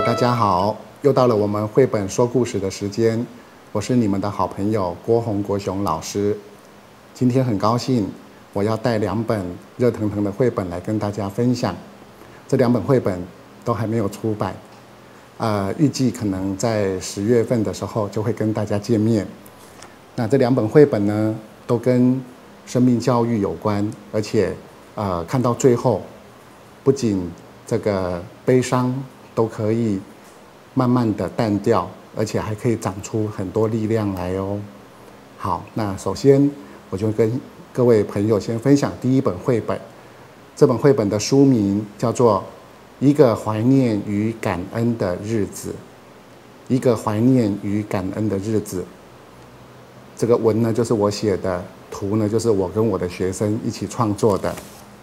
大家好，又到了我们绘本说故事的时间，我是你们的好朋友国雄老师。今天很高兴，我要带2本热腾腾的绘本来跟大家分享。这2本绘本都还没有出版，预计可能在10月份的时候就会跟大家见面。那这2本绘本呢，都跟生命教育有关，而且看到最后，不仅这个悲伤都可以慢慢的淡掉，而且还可以长出很多力量来哦。好，那首先我就跟各位朋友先分享第1本绘本。这本绘本的书名叫做《一个怀念与感恩的日子》。一个怀念与感恩的日子。这个文呢就是我写的，图呢就是我跟我的学生一起创作的。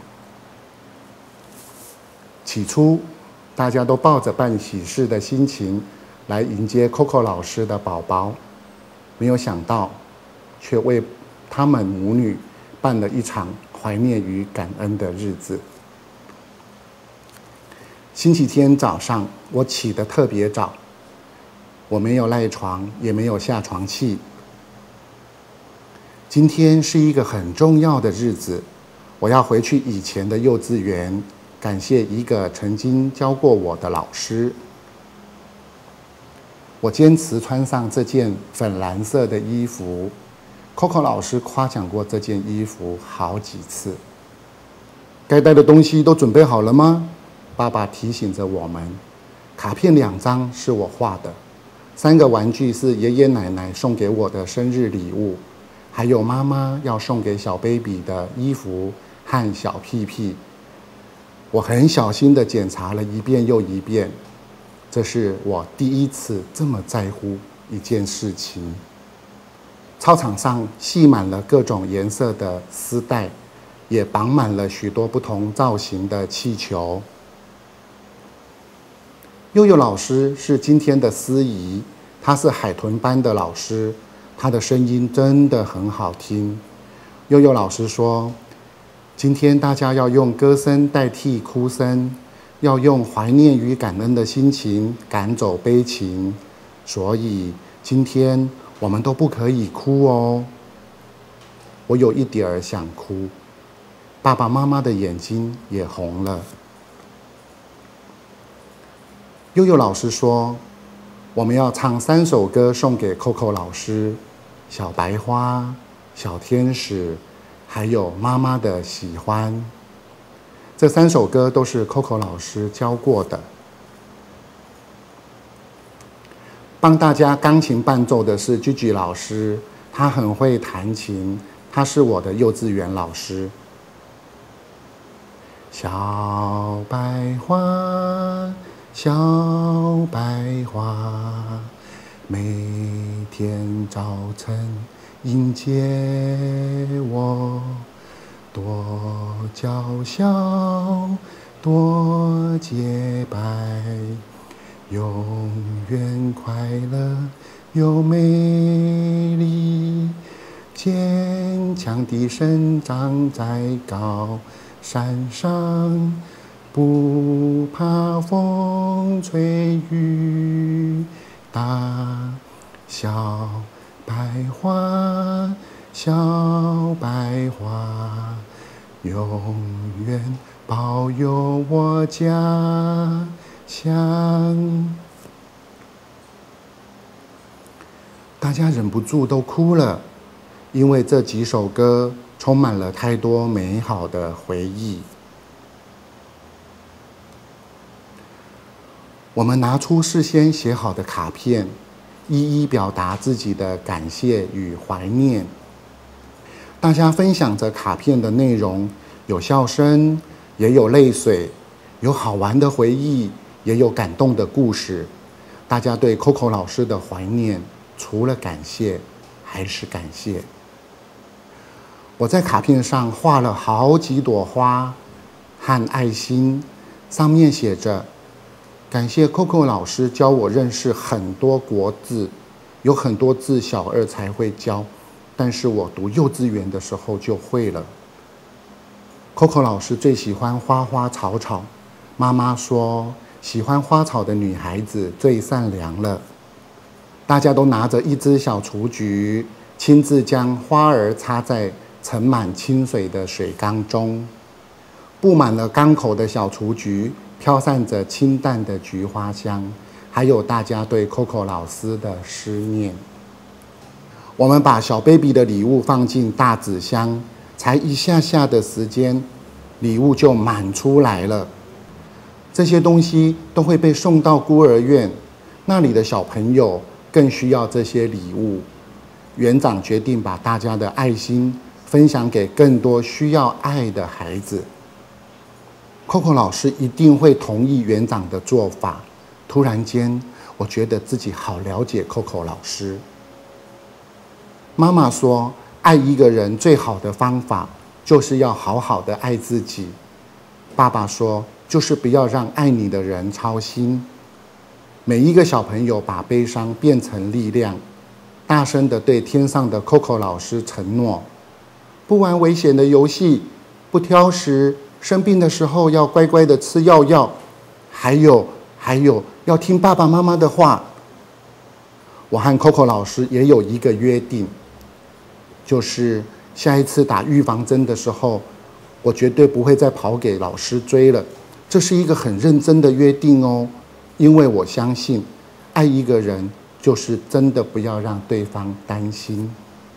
起初，大家都抱着办喜事的心情来迎接 Coco 老师的宝宝，没有想到，却为他们母女办了一场怀念与感恩的日子。星期天早上，我起得特别早，我没有赖床，也没有下床气。今天是一个很重要的日子，我要回去以前的幼稚园，感谢一个曾经教过我的老师。我坚持穿上这件粉蓝色的衣服。Coco 老师夸奖过这件衣服好几次。该带的东西都准备好了吗？爸爸提醒着我们。卡片2张是我画的，3个玩具是爷爷奶奶送给我的生日礼物，还有妈妈要送给小 baby 的衣服和小屁屁。我很小心地检查了一遍又一遍，这是我第1次这么在乎一件事情。操场上系满了各种颜色的丝带，也绑满了许多不同造型的气球。悠悠老师是今天的司仪，他是海豚班的老师，他的声音真的很好听。悠悠老师说，今天大家要用歌声代替哭声，要用怀念与感恩的心情赶走悲情，所以今天我们都不可以哭哦。我有一点儿想哭，爸爸妈妈的眼睛也红了。悠悠老师说，我们要唱3首歌送给 Coco 老师：小白花、小天使，还有妈妈的喜欢。这3首歌都是 Coco 老师教过的。帮大家钢琴伴奏的是 Gigi 老师，他很会弹琴，他是我的幼稚园老师。小白花，小白花，每天早晨迎接我，多娇小，多洁白，永远快乐又美丽，坚强地生长在高山上，不怕风吹雨打。小白花，小白花，永远保佑我家乡。大家忍不住都哭了，因为这几首歌充满了太多美好的回忆。我们拿出事先写好的卡片，一一表达自己的感谢与怀念。大家分享着卡片的内容，有笑声，也有泪水，有好玩的回忆，也有感动的故事。大家对 Coco 老师的怀念，除了感谢，还是感谢。我在卡片上画了好几朵花和爱心，上面写着：感谢 Coco 老师教我认识很多国字，有很多字小2才会教，但是我读幼稚园的时候就会了。Coco 老师最喜欢花花草草，妈妈说喜欢花草的女孩子最善良了。大家都拿着一只小雏菊，亲自将花儿插在盛满清水的水缸中。布满了缸口的小雏菊，飘散着清淡的菊花香，还有大家对 Coco 老师的思念。我们把小 baby 的礼物放进大纸箱，才一下下的时间，礼物就满出来了。这些东西都会被送到孤儿院，那里的小朋友更需要这些礼物。园长决定把大家的爱心分享给更多需要爱的孩子。Coco 老师一定会同意园长的做法。突然间，我觉得自己好了解 Coco 老师。妈妈说，爱一个人最好的方法就是要好好的爱自己。爸爸说，就是不要让爱你的人操心。每一个小朋友把悲伤变成力量，大声地对天上的 Coco 老师承诺：不玩危险的游戏，不挑食，生病的时候要乖乖的吃药，还有要听爸爸妈妈的话。我和 Coco 老师也有一个约定，就是下一次打预防针的时候，我绝对不会再跑给老师追了。这是一个很认真的约定哦，因为我相信，爱一个人就是真的不要让对方担心。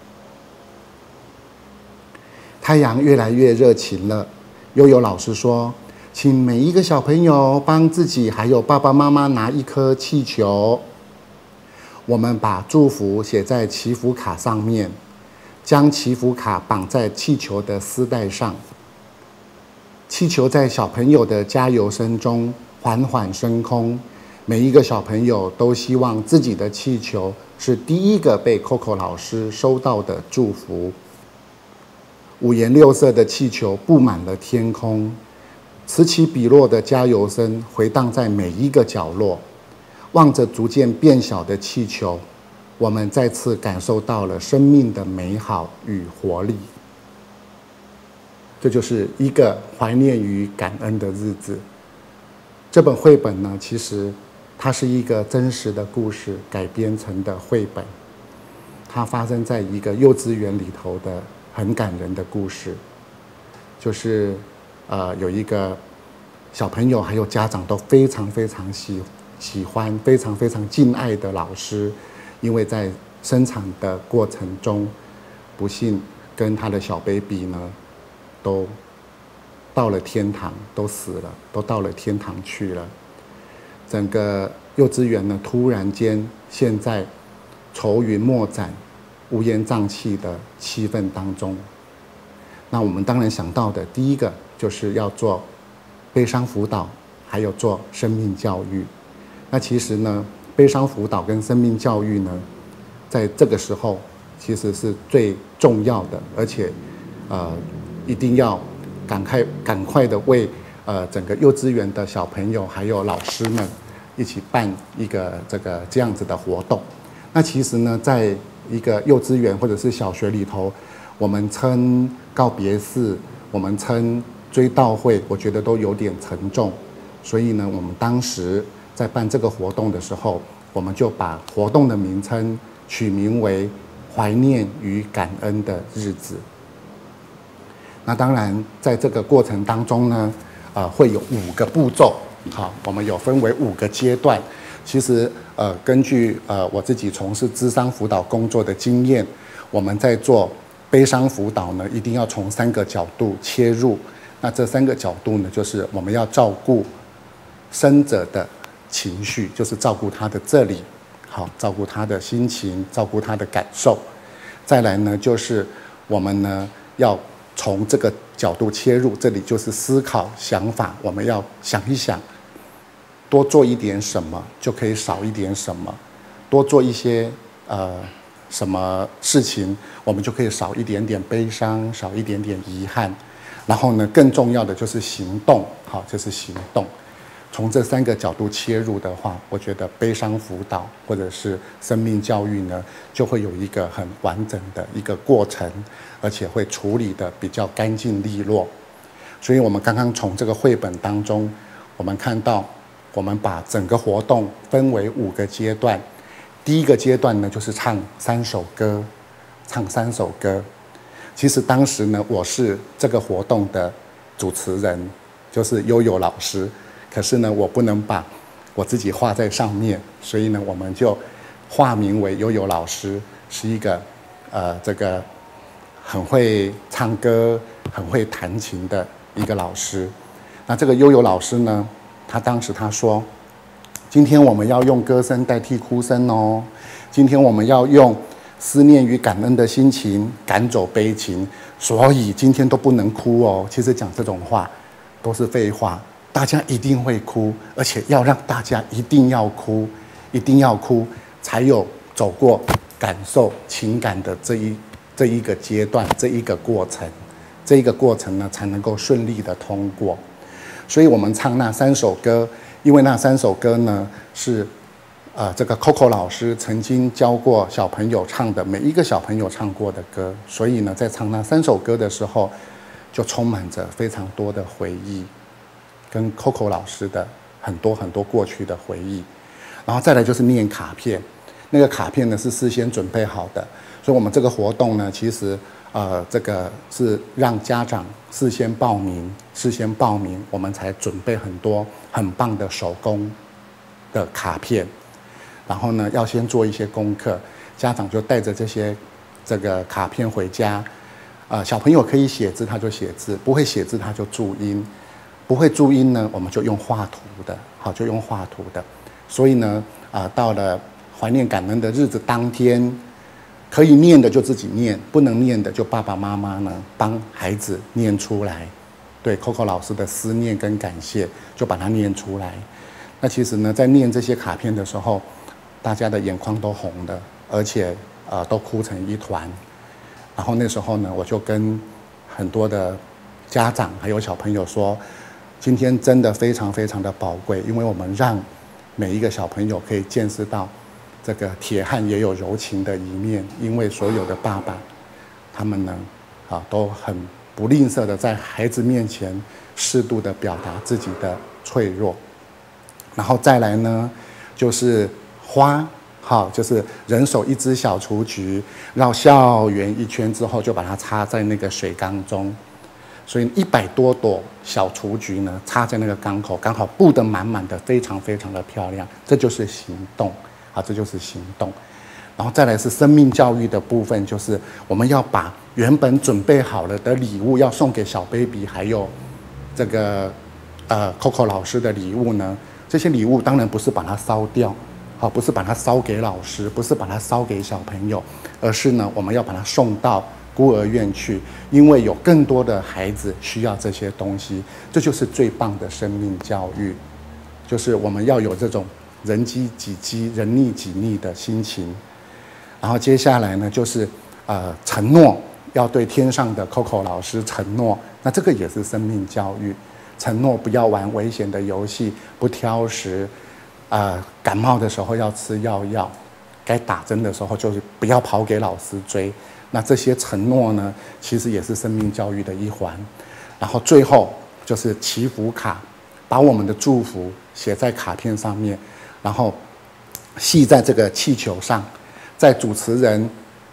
太阳越来越热情了，悠悠老师说，请每一个小朋友帮自己还有爸爸妈妈拿一颗气球。我们把祝福写在祈福卡上面，将祈福卡绑在气球的丝带上。气球在小朋友的加油声中缓缓升空，每一个小朋友都希望自己的气球是第一个被 Coco 老师收到的祝福。五颜六色的气球布满了天空，此起彼落的加油声回荡在每一个角落。望着逐渐变小的气球，我们再次感受到了生命的美好与活力。这就是一个怀念与感恩的日子。这本绘本呢，其实它是一个真实的故事改编成的绘本，它发生在一个幼稚园里头的很感人的故事，就是有一个小朋友还有家长都非常非常喜欢、非常非常敬爱的老师，因为在生产的过程中，不幸跟他的小 baby 呢，都到了天堂，都死了，都到了天堂去了。整个幼稚园呢，突然间陷在愁云莫展、乌烟瘴气的气氛当中。那我们当然想到的第一个就是要做悲伤辅导，还有做生命教育。那其实呢，悲伤辅导跟生命教育呢，在这个时候其实是最重要的，而且一定要赶快的为整个幼稚园的小朋友还有老师们一起办一个这样子的活动。那其实呢，在一个幼稚园或者是小学里头，我们称告别式，我们称追悼会，我觉得都有点沉重。所以呢，我们当时在办这个活动的时候，我们就把活动的名称取名为怀念与感恩的日子。那当然在这个过程当中呢，会有5个步骤。好，我们有分为5个阶段。其实根据我自己从事諮商辅导工作的经验，我们在做悲伤辅导呢，一定要从3个角度切入。那这3个角度呢，就是我们要照顾生者的情绪，就是照顾他的这里，好，照顾他的心情，照顾他的感受。再来呢，就是我们呢要从这个角度切入，这里就是思考想法，我们要想一想，多做一点什么就可以少一点什么，多做一些什么事情，我们就可以少一点点悲伤，少一点点遗憾。然后呢，更重要的就是行动，好，就是行动。从这3个角度切入的话，我觉得悲伤辅导或者是生命教育呢，就会有一个很完整的一个过程，而且会处理的比较干净利落。所以我们刚刚从这个绘本当中，我们看到我们把整个活动分为5个阶段。第一个阶段呢，就是唱3首歌，唱3首歌。其实当时呢，我是这个活动的主持人，就是悠悠老师。可是呢，我不能把我自己画在上面，所以呢，我们就化名为悠悠老师，是一个这个很会唱歌、很会弹琴的一个老师。那这个悠悠老师呢，他当时他说，今天我们要用歌声代替哭声哦，今天我们要用思念与感恩的心情赶走悲情，所以今天都不能哭哦。其实讲这种话都是废话，大家一定会哭，而且要让大家一定要哭，一定要哭，才有走过感受情感的这一个阶段，这一个过程，这一个过程呢才能够顺利的通过。所以我们唱那3首歌，因为那3首歌呢是这个 Coco 老师曾经教过小朋友唱的，每一个小朋友唱过的歌，所以呢，在唱那3首歌的时候，就充满着非常多的回忆，跟 Coco 老师的很多过去的回忆。然后再来就是念卡片，那个卡片呢是事先准备好的，所以我们这个活动呢，其实这个是让家长事先报名，我们才准备很多很棒的手工的卡片。然后呢，要先做一些功课，家长就带着这个卡片回家。小朋友可以写字，他就写字；不会写字，他就注音。不会注音呢，我们就用画图的，好，就用画图的。所以呢，到了怀念感恩的日子当天，可以念的就自己念，不能念的就爸爸妈妈呢帮孩子念出来。对 Coco 老师的思念跟感谢，就把它念出来。那其实呢，在念这些卡片的时候，大家的眼眶都红的，而且都哭成一团。然后那时候呢，我就跟很多的家长还有小朋友说，今天真的非常的宝贵，因为我们让每一个小朋友可以见识到这个铁汉也有柔情的一面。因为所有的爸爸，他们呢都很不吝啬的在孩子面前适度的表达自己的脆弱。然后再来呢，就是花，好，就是人手一支小雏菊，绕校园1圈之后，就把它插在那个水缸中。所以100多朵小雏菊呢，插在那个缸口，刚好布得满满的，非常的漂亮。这就是行动，好，这就是行动。然后再来是生命教育的部分，就是我们要把原本准备好了的礼物要送给小 baby， 还有这个Coco 老师的礼物呢，这些礼物当然不是把它烧掉。好，不是把它烧给老师，不是把它烧给小朋友，而是呢，我们要把它送到孤儿院去，因为有更多的孩子需要这些东西。这就是最棒的生命教育，就是我们要有这种人饥己饥、人溺己溺的心情。然后接下来呢，就是承诺，要对天上的 Coco 老师承诺，那这个也是生命教育，承诺不要玩危险的游戏，不挑食。感冒的时候要吃药，该打针的时候就是不要跑给老师追。那这些承诺呢，其实也是生命教育的一环。然后最后就是祈福卡，把我们的祝福写在卡片上面，然后系在这个气球上，在主持人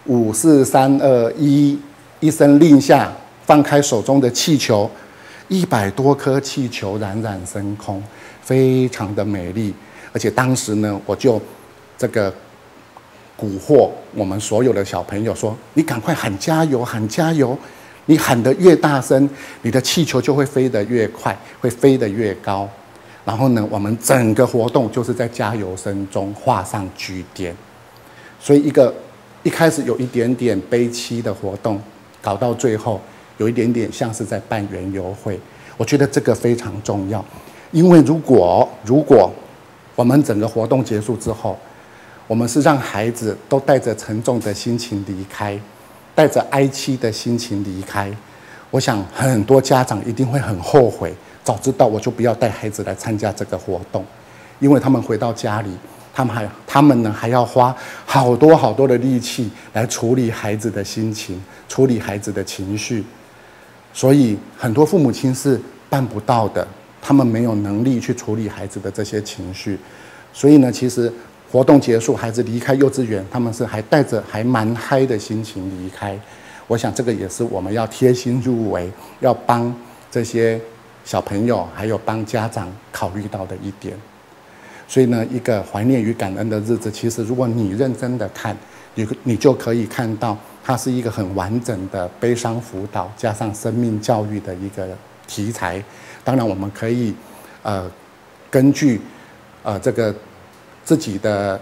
5、4、3、2、1一声令下，放开手中的气球，100多颗气球冉冉升空，非常的美丽。而且当时呢，我就这个蛊惑我们所有的小朋友说：“你赶快喊加油，喊加油！你喊得越大声，你的气球就会飞得越快，会飞得越高。”然后呢，我们整个活动就是在加油声中画上句点。所以一开始有一点点悲戚的活动，搞到最后有一点点像是在办园游会。我觉得这个非常重要，因为如果我们整个活动结束之后，我们是让孩子都带着沉重的心情离开，带着哀戚的心情离开。我想很多家长一定会很后悔，早知道我就不要带孩子来参加这个活动，因为他们回到家里，他们呢还要花好多的力气来处理孩子的心情，处理孩子的情绪，所以很多父母亲是办不到的。 他们没有能力去处理孩子的这些情绪，所以呢，其实活动结束，孩子离开幼稚园，他们是还带着还蛮嗨的心情离开。我想这个也是我们要贴心入微，要帮这些小朋友还有帮家长考虑到的一点。所以呢，一个怀念与感恩的日子，其实如果你认真的看，你就可以看到它是一个很完整的悲伤辅导加上生命教育的一个题材。当然我们可以根据这个自己的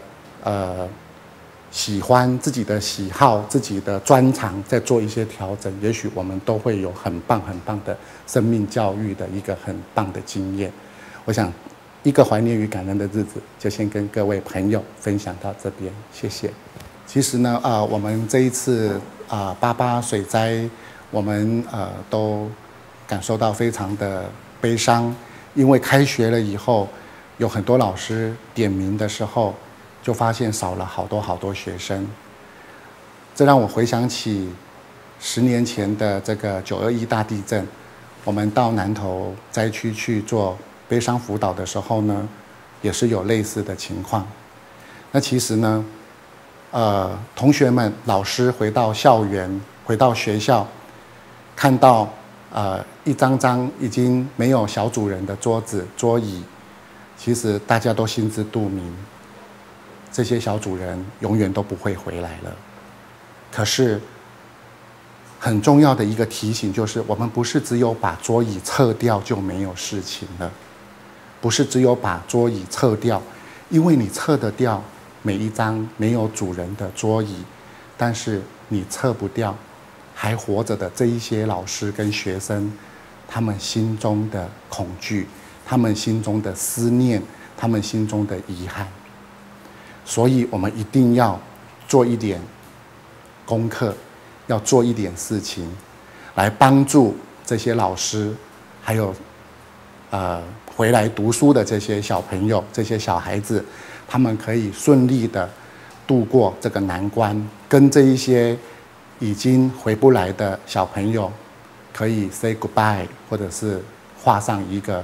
喜欢、自己的喜好、自己的专长再做一些调整，也许我们都会有很棒很棒的生命教育的一个很棒的经验。我想一个怀念与感恩的日子就先跟各位朋友分享到这边，谢谢。其实呢我们这一次88水灾，我们都感受到非常的悲伤，因为开学了以后，有很多老师点名的时候，就发现少了好多学生。这让我回想起10年前的这个921大地震，我们到南投灾区去做悲伤辅导的时候呢，也是有类似的情况。那其实呢，同学们、老师回到校园、回到学校，看到一张张已经没有小主人的桌子、桌椅，其实大家都心知肚明，这些小主人永远都不会回来了。可是，很重要的一个提醒就是，我们不是只有把桌椅撤掉就没有事情了，不是只有把桌椅撤掉，因为你撤得掉每一张没有主人的桌椅，但是你撤不掉还活着的这一些老师跟学生，他们心中的恐惧，他们心中的思念，他们心中的遗憾。所以我们一定要做一点功课，要做一点事情，来帮助这些老师，还有回来读书的这些小朋友、这些小孩子，他们可以顺利的度过这个难关，跟这一些已经回不来的小朋友可以 say goodbye， 或者是画上一个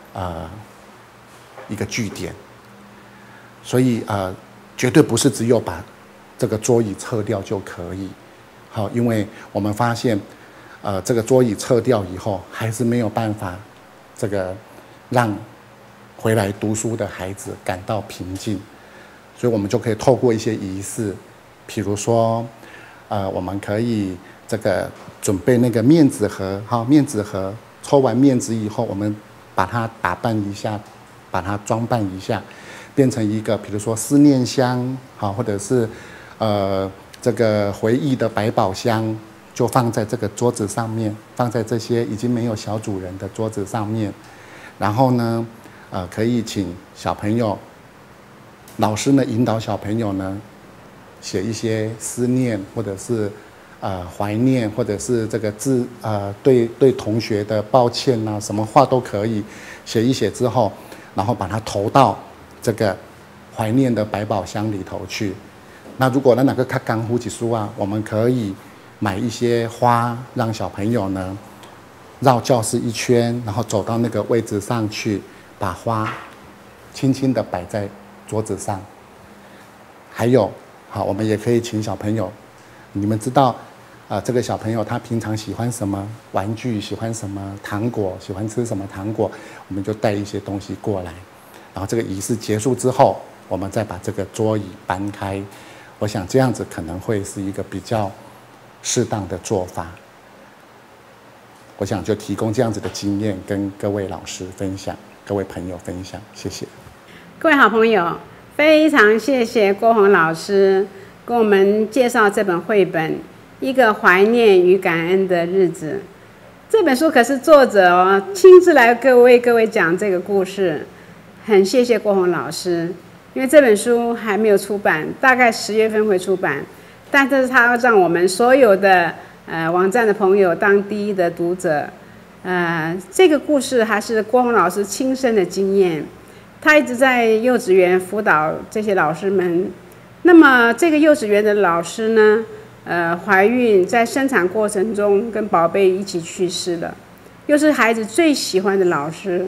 句点。所以绝对不是只有把这个桌椅撤掉就可以。好，因为我们发现这个桌椅撤掉以后，还是没有办法这个让回来读书的孩子感到平静。所以我们就可以透过一些仪式，比如说我们可以这个准备那个面纸盒，好，面纸盒抽完面纸以后，我们把它打扮一下，把它装扮一下，变成一个比如说思念箱，好，或者是这个回忆的百宝箱，就放在这个桌子上面，放在这些已经没有小主人的桌子上面。然后呢可以请小朋友，老师呢引导小朋友呢写一些思念，或者是怀念，或者是这个对同学的抱歉啊，什么话都可以写一写之后，然后把它投到这个怀念的百宝箱里头去。那如果哪个看干呼几书啊，我们可以买一些花，让小朋友呢绕教室一圈，然后走到那个位置上去，把花轻轻地摆在桌子上。还有，好，我们也可以请小朋友，你们知道这个小朋友他平常喜欢什么玩具，喜欢什么糖果，喜欢吃什么糖果，我们就带一些东西过来。然后这个仪式结束之后，我们再把这个桌椅搬开。我想这样子可能会是一个比较适当的做法。我想就提供这样子的经验跟各位老师分享，各位朋友分享，谢谢。 各位好朋友，非常谢谢郭宏老师跟我们介绍这本绘本《一个怀念与感恩的日子》。这本书可是作者亲自来为各位讲这个故事，很谢谢郭宏老师。因为这本书还没有出版，大概10月份会出版，但这是他让我们所有的网站的朋友当第一的读者。这个故事还是郭宏老师亲身的经验，他一直在幼稚园辅导这些老师们。那么这个幼稚园的老师呢，怀孕在生产过程中跟宝贝一起去世了，又是孩子最喜欢的老师，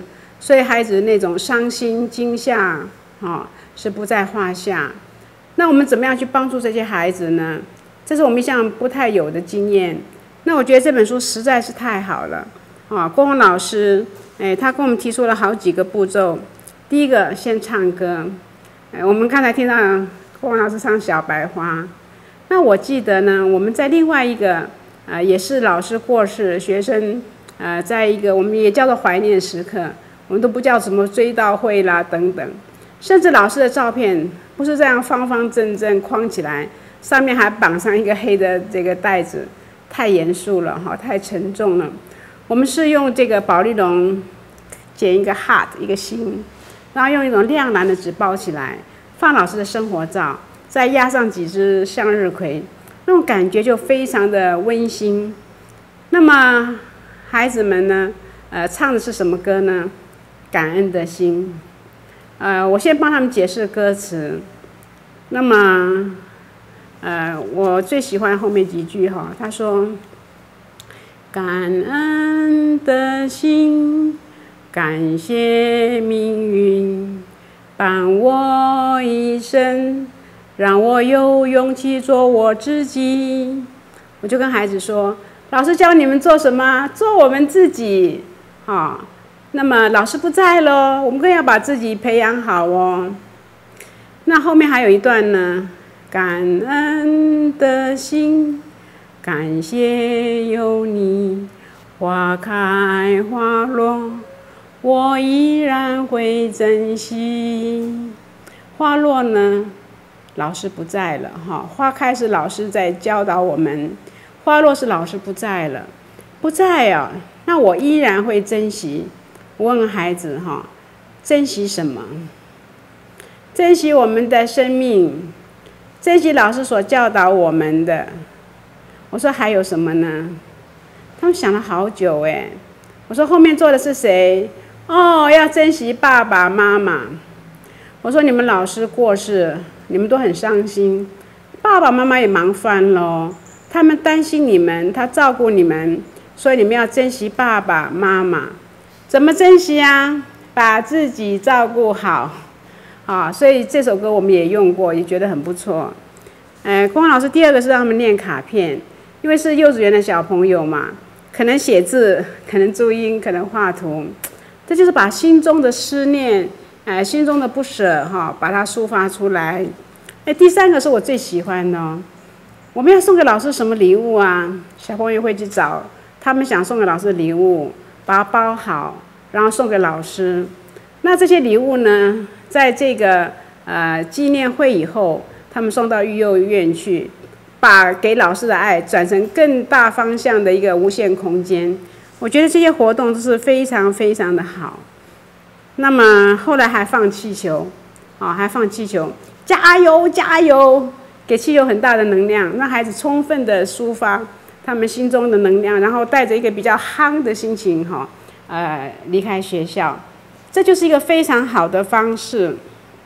所以孩子那种伤心惊吓，是不在话下。那我们怎么样去帮助这些孩子呢？这是我们一向不太有的经验。那我觉得这本书实在是太好了，郭宏老师，他跟我们提出了好几个步骤。第一个，先唱歌。我们刚才听到郭宏老师唱《小白花》，那我记得呢，我们在另外一个，也是老师过世，学生，在一个我们也叫做怀念时刻，我们都不叫什么追悼会啦等等，甚至老师的照片不是这样方方正正框起来，上面还绑上一个黑的这个带子，太严肃了太沉重了。我们是用这个保丽龙剪一个 heart 一个心，然后用一种亮蓝的纸包起来，放老师的生活照，再压上几只向日葵，那种感觉就非常的温馨。那么孩子们呢，唱的是什么歌呢？感恩的心。我先帮他们解释歌词。那么，我最喜欢后面几句他说：感恩的心，感谢命运伴我一生，让我有勇气做我自己。我就跟孩子说，老师教你们做什么？做我们自己。那么老师不在了，我们更要把自己培养好哦。那后面还有一段呢，感恩的心，感谢有你，花开花落，我依然会珍惜。花落呢，老师不在了花开是老师在教导我们，花落是老师不在了，不在那我依然会珍惜。我问孩子珍惜什么？珍惜我们的生命，珍惜老师所教导我们的。我说还有什么呢？他们想了好久我说后面坐的是谁？要珍惜爸爸妈妈。我说你们老师过世，你们都很伤心，爸爸妈妈也忙翻了，他们担心你们，他照顾你们，所以你们要珍惜爸爸妈妈。怎么珍惜啊？把自己照顾好所以这首歌我们也用过，也觉得很不错。郭老师第二个是让他们念卡片，因为是幼稚园的小朋友嘛，可能写字，可能注音，可能画图，这就是把心中的思念，心中的不舍把它抒发出来。第三个是我最喜欢的我们要送给老师什么礼物啊？小朋友会去找他们想送给老师的礼物，把它包好，然后送给老师。那这些礼物呢，在这个纪念会以后，他们送到育幼院去，把给老师的爱转成更大方向的一个无限空间。我觉得这些活动都是非常非常的好。那么后来还放气球，还放气球，加油加油，给气球很大的能量，让孩子充分的抒发他们心中的能量，然后带着一个比较夯的心情离开学校。这就是一个非常好的方式。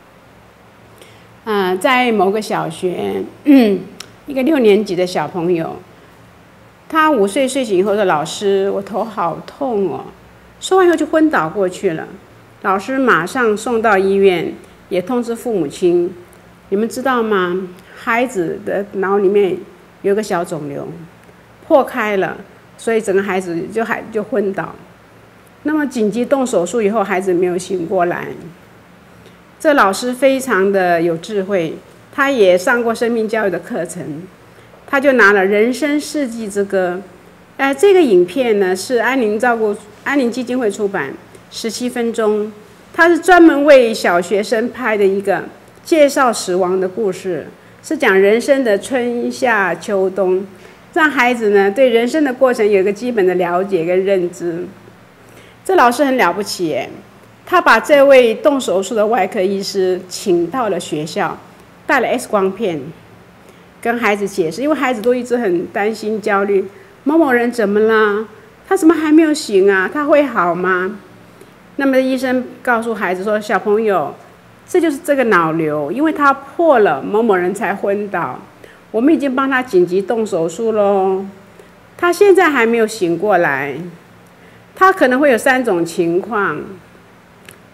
在某个小学，一个6年级的小朋友，他5岁睡醒以后说：“老师，我头好痛哦。”说完以后就昏倒过去了。老师马上送到医院，也通知父母亲。你们知道吗？孩子的脑里面有个小肿瘤，破开了，所以整个孩子就昏倒。那么紧急动手术以后，孩子没有醒过来。这老师非常的有智慧，他也上过生命教育的课程，他就拿了《人生世纪之歌》。这个影片呢是安宁基金会出版，17分钟，它是专门为小学生拍的一个介绍死亡的故事，是讲人生的春夏秋冬，让孩子呢对人生的过程有一个基本的了解跟认知。这老师很了不起耶，他把这位动手术的外科医师请到了学校，带了 X 光片，跟孩子解释，因为孩子都一直很担心焦虑，某某人怎么了？他怎么还没有醒啊？他会好吗？那么医生告诉孩子说：“小朋友，这就是这个脑瘤，因为他破了，某某人才昏倒。我们已经帮他紧急动手术咯，他现在还没有醒过来。他可能会有3种情况。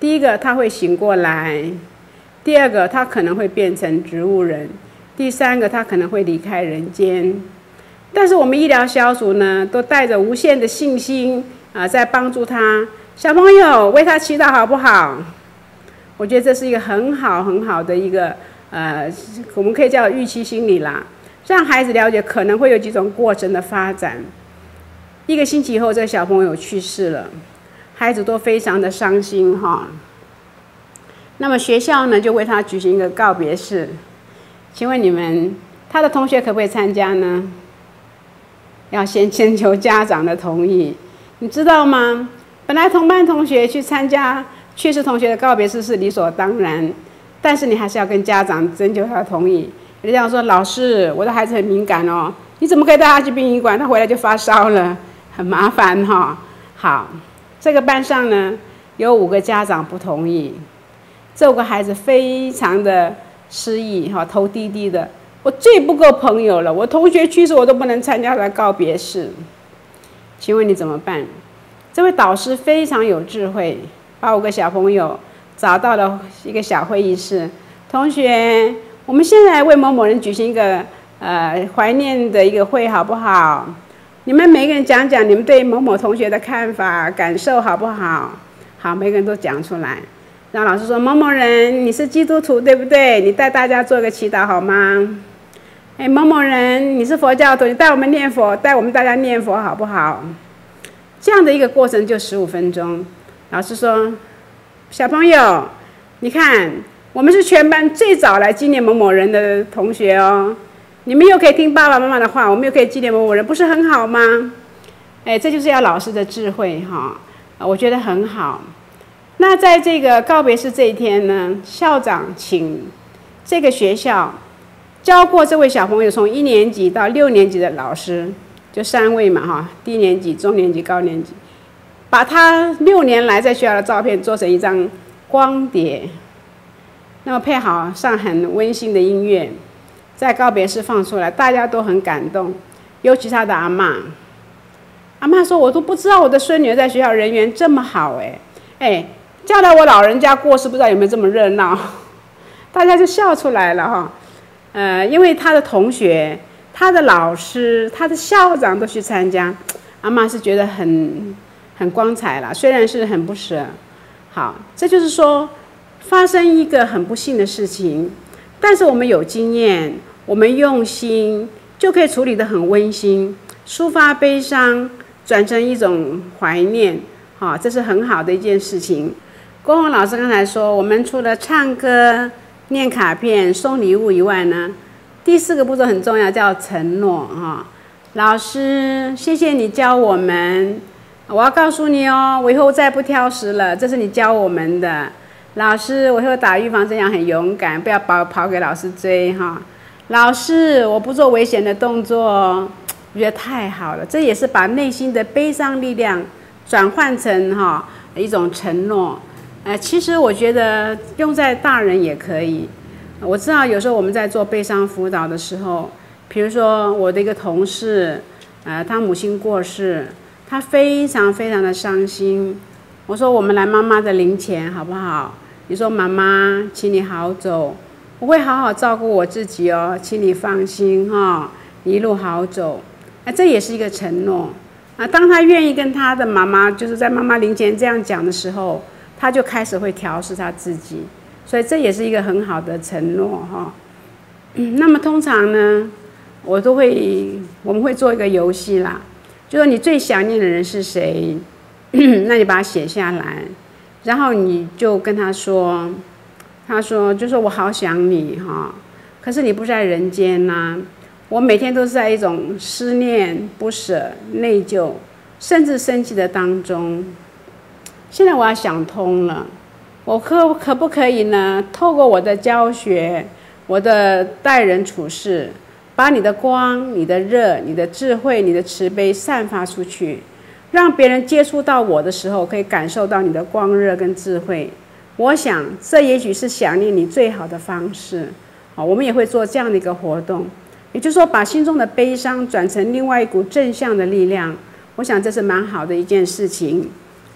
第一个他会醒过来，第二个他可能会变成植物人，第三个他可能会离开人间。但是我们医疗小组呢，都带着无限的信心在帮助他。小朋友为他祈祷好不好？我觉得这是一个很好的一个我们可以叫预期心理啦，让孩子了解可能会有几种过程的发展。1个星期以后，这个小朋友去世了，孩子都非常的伤心哈。那么学校呢，就为他举行一个告别式。请问你们，他的同学可不可以参加呢？要先征求家长的同意，你知道吗？本来同班同学去参加去世同学的告别式是理所当然，但是你还是要跟家长征求他的同意。有的家长说：“老师，我的孩子很敏感哦，你怎么可以带他去殡仪馆？他回来就发烧了，很麻烦哈。”好，这个班上呢有5个家长不同意，这5个孩子非常的失意哈，头低低的。我最不够朋友了，我同学去世我都不能参加他的告别式，请问你怎么办？这位导师非常有智慧，把5个小朋友找到了一个小会议室。同学，我们现在为某某人举行一个怀念的一个会，好不好？你们每个人讲讲你们对某某同学的看法、感受，好不好？好，每个人都讲出来。然后老师说：“某某人，你是基督徒，对不对？你带大家做个祈祷好吗？”某某人，你是佛教徒，你带我们念佛，带我们大家念佛，好不好？这样的一个过程就15分钟。老师说：“小朋友，你看，我们是全班最早来纪念某某人的同学哦。你们又可以听爸爸妈妈的话，我们又可以纪念某某人，不是很好吗？”这就是要老师的智慧哈，我觉得很好。那在这个告别式这一天呢，校长请这个学校教过这位小朋友从1年级到6年级的老师，就3位嘛哈，低年级、中年级、高年级，把他6年来在学校的照片做成一张光碟，那么配好上很温馨的音乐，在告别式放出来，大家都很感动，尤其他的阿嬷。阿嬷说：“我都不知道我的孙女在学校人缘这么好将来我老人家过世，不知道有没有这么热闹。”大家就笑出来了哈。因为他的同学、他的老师、他的校长都去参加，阿嬷是觉得很光彩啦，虽然是很不舍。好，这就是说，发生一个很不幸的事情，但是我们有经验，我们用心，就可以处理得很温馨，抒发悲伤，转成一种怀念。这是很好的一件事情。郭宏老师刚才说，我们除了唱歌、念卡片、送礼物以外呢，第4个步骤很重要，叫承诺老师，谢谢你教我们，我要告诉你哦，我以后再不挑食了，这是你教我们的。老师，我以后打预防针要很勇敢，不要跑给老师追老师，我不做危险的动作哦。我觉得太好了，这也是把内心的悲伤力量转换成一种承诺。其实我觉得用在大人也可以。我知道有时候我们在做悲伤辅导的时候，比如说我的一个同事，他母亲过世，他非常的伤心。我说我们来妈妈的灵前好不好？你说妈妈，请你好走，我会好好照顾我自己哦，请你放心一路好走。这也是一个承诺。当他愿意跟他的妈妈，就是在妈妈灵前这样讲的时候，他就开始会调试他自己，所以这也是一个很好的承诺那么通常呢，我们会做一个游戏啦，就说你最想念的人是谁，那你把它写下来，然后你就跟他说，就说我好想你可是你不在人间呐，我每天都是在一种思念、不舍、内疚，甚至生气的当中。现在我要想通了，我可不可以呢？透过我的教学，我的待人处事，把你的光、你的热、你的智慧、你的慈悲散发出去，让别人接触到我的时候，可以感受到你的光热跟智慧。我想，这也许是想念你最好的方式。我们也会做这样的一个活动，也就是说，把心中的悲伤转成另外一股正向的力量。我想这是蛮好的一件事情。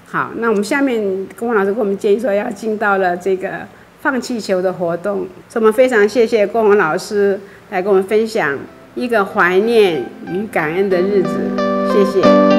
好，那我们下面郭宏老师给我们建议说要进到了这个放气球的活动，所以我们非常谢谢郭宏老师来跟我们分享一个怀念与感恩的日子，谢谢。